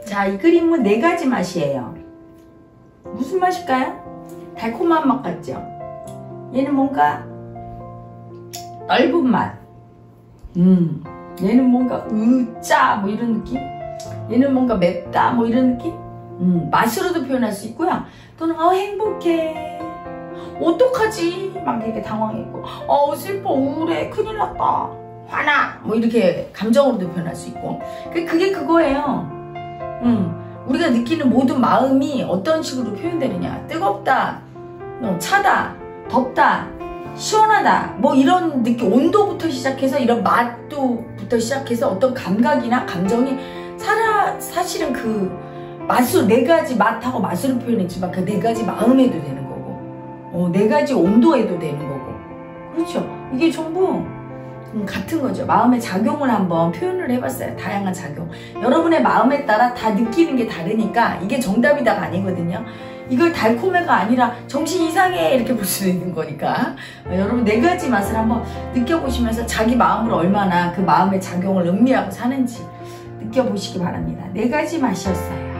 자, 이 그림은 4가지 맛이에요. 무슨 맛일까요? 달콤한 맛 같죠? 얘는 뭔가 넓은 맛. 얘는 뭔가 짜 뭐 이런 느낌? 얘는 뭔가 맵다 뭐 이런 느낌? 맛으로도 표현할 수 있고요. 또는 행복해, 어떡하지? 막 이렇게 당황했고, 슬퍼, 우울해, 큰일 났다, 화나, 뭐 이렇게 감정으로도 표현할 수 있고. 그게 그거예요. 우리가 느끼는 모든 마음이 어떤 식으로 표현되느냐. 뜨겁다, 차다, 덥다, 시원하다, 뭐 이런 느낌, 온도부터 시작해서 이런 맛도부터 시작해서 어떤 감각이나 감정이 사실은 그 맛으로 4가지 맛하고 맛으로 표현했지만 그 4가지 마음에도 되는 거고, 4가지 온도에도 되는 거고, 그렇죠? 이게 전부 같은 거죠. 마음의 작용을 한번 표현을 해봤어요. 다양한 작용. 여러분의 마음에 따라 다 느끼는 게 다르니까 이게 정답이다가 아니거든요. 이걸 달콤해가 아니라 정신 이상해 이렇게 볼 수도 있는 거니까 여러분 4가지 맛을 한번 느껴보시면서 자기 마음으로 얼마나 그 마음의 작용을 음미하고 사는지 느껴보시기 바랍니다. 4가지 맛이었어요.